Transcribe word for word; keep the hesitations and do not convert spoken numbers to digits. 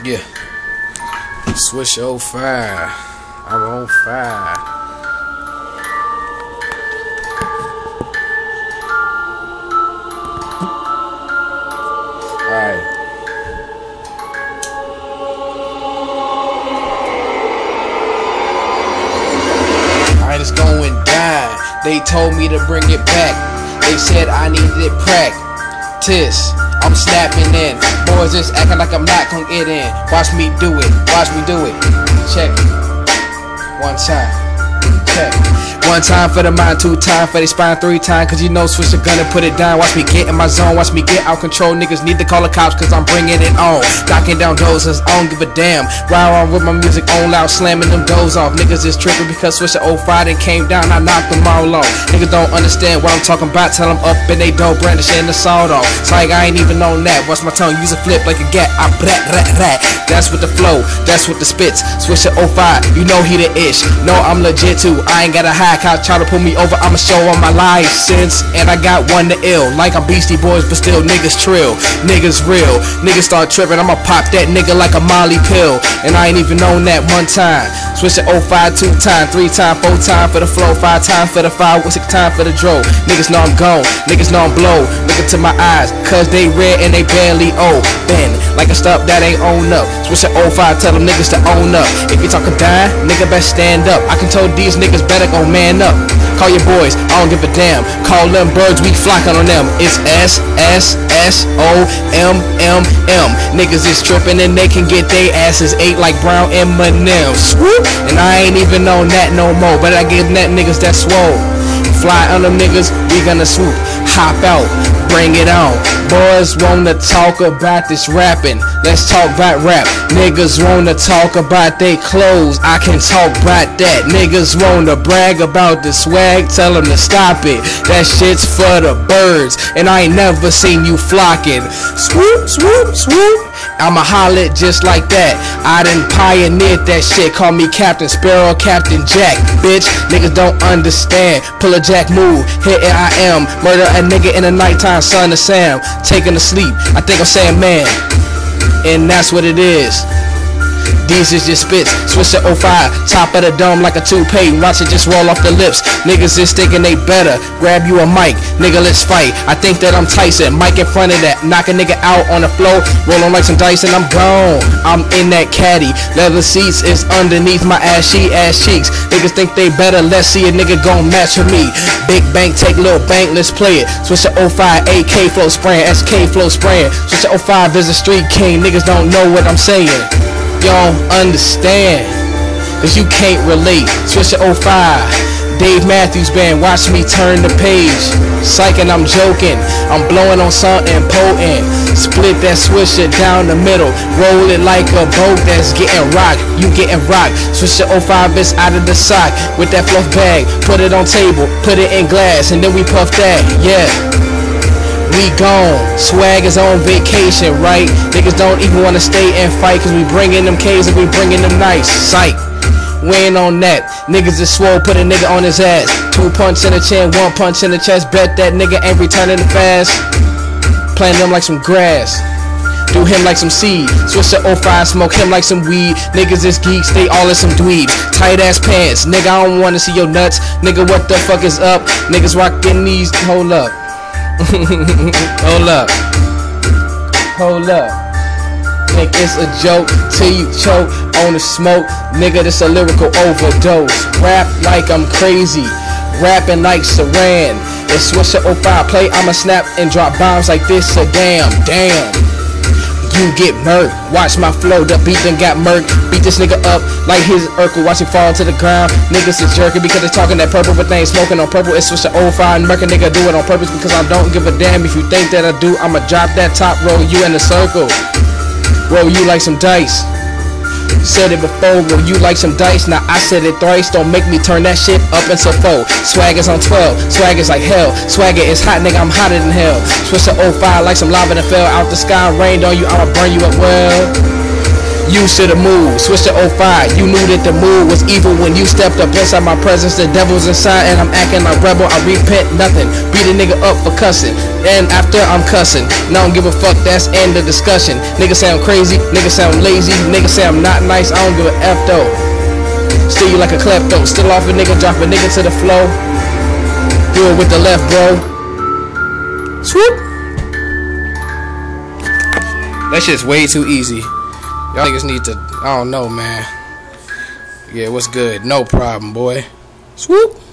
Yeah. Switch oh five. I'm on fire. Alright. Alright, it's going down. They told me to bring it back. They said I needed it practice. I'm snapping in. Boys just acting like I'm not gonna get in. Watch me do it. Watch me do it. Check. One time. Check. One time for the mind, two time for the spine, three time cause you know switch the gun and put it down. Watch me get in my zone, watch me get out control. Niggas need to call the cops cause I'm bringing it on. Knocking down doors cause I don't give a damn. Ride on with my music on loud, slamming them doors off. Niggas is tripping because switch the oh five and came down, I knocked them all off. Niggas don't understand what I'm talking about, tell them up in they dope, brandishing the sawed off. It's like I ain't even on that, watch my tongue use a flip like a gat. I brat rat rat. That's with the flow, that's with the spits. Switch the oh five, you know he the ish. No, I'm legit too, I ain't gotta hide. Cop try to pull me over, I'ma show on my license. And I got one to ill, like I'm Beastie Boys, but still niggas trill. Niggas real, niggas start tripping, I'ma pop that nigga like a Molly pill. And I ain't even known that one time. Switch to oh five two time, three time, four time for the flow, five time for the five, six time for the dro. Niggas know I'm gone, niggas know I'm blow. Look into my eyes, cause they red and they barely open. Like a stop that ain't own up. Switch to oh five, tell them niggas to own up. If you talking dying, nigga best stand up. I can tell these niggas better go man up. Call your boys, I don't give a damn. Call them birds, we flocking on them. It's S S S O M M M. Niggas is tripping and they can get they asses ate like brown M and M's. Swoop! And I ain't even on that no more, but I give that niggas that swole. Fly on them niggas, we gonna swoop. Hop out, bring it on. Boys wanna talk about this rapping, let's talk about rap. Niggas wanna talk about they clothes, I can talk about that. Niggas wanna brag about the swag, tell them to stop it. That shit's for the birds, and I ain't never seen you flocking. Swoop, swoop, swoop. I'ma holler it just like that. I done pioneered that shit. Call me Captain Sparrow, Captain Jack. Bitch, niggas don't understand. Pull a jack move, here I am. Murder a nigga in the nighttime, son of Sam. Taking a sleep, I think I'm saying man. And that's what it is. These is just spits, switch to oh five, top of the dome like a toupee, watch it just roll off the lips. Niggas is thinking they better, grab you a mic, nigga let's fight. I think that I'm Tyson, mic in front of that, knock a nigga out on the floor, rolling like some dice and I'm gone. I'm in that caddy, leather seats is underneath my ass, she ass cheeks. Niggas think they better, let's see a nigga gon' match with me. Big bank, take little bank, let's play it. Switch to oh five, A K flow spraying, S K flow spraying. Switch to oh five is a street king, niggas don't know what I'm saying. Y'all understand, cause you can't relate. Switch to oh five, Dave Matthews Band, watch me turn the page. Psychin', I'm joking, I'm blowing on something potent. Split that swisher down the middle, roll it like a boat that's getting rocked. You getting rocked. Switch to oh five, it's out of the sock. With that fluff bag, put it on table, put it in glass, and then we puff that, yeah. We gone, swag is on vacation, right? Niggas don't even wanna stay and fight, cause we bringin' them K's and we bringin' them nice. Psych, we ain't on that. Niggas is swole, put a nigga on his ass. Two punch in the chin, one punch in the chest. Bet that nigga ain't returning the fast. Plant them like some grass, do him like some seed. Switch to oh five, smoke him like some weed. Niggas is geeks, they all in some dweebs. Tight ass pants, nigga I don't wanna see your nuts. Nigga what the fuck is up? Niggas rockin' these, hold up. Hold up, hold up. Think it's a joke till you choke on the smoke. Nigga, this a lyrical overdose. Rap like I'm crazy, rapping like Saran. It's switch to oh five, play I'ma snap and drop bombs like this a damn, damn. You get murked, watch my flow, the beat done got murked. Beat this nigga up like his Urkel, watch him fall to the ground. Niggas is jerking because they talking that purple, but they ain't smoking on purple. It's switch to oh five, and murk a nigga do it on purpose because I don't give a damn. If you think that I do, I'ma drop that top, roll you in a circle. Roll you like some dice. Said it before, roll you like some dice. Now I said it thrice, don't make me turn that shit up into four. Swag is on twelve, swag is like hell. Swagger is hot, nigga, I'm hotter than hell. Switch to oh five like some lava that fell out the sky, rained on you, I'ma burn you up well. Used to the mood, switched to oh five. You knew that the mood was evil when you stepped up inside my presence. The devil's inside and I'm acting like rebel. I repent nothing. Beat a nigga up for cussing. And after I'm cussing. Now I don't give a fuck, that's end of discussion. Niggas sound crazy, niggas sound lazy. Niggas say I'm not nice, I don't give a F though. Steal you like a klepto. Still off a nigga, drop a nigga to the flow. Do it with the left, bro. Swoop. That shit's way too easy. Y'all niggas need to, I don't know, man. Yeah, what's good? No problem, boy. Swoop.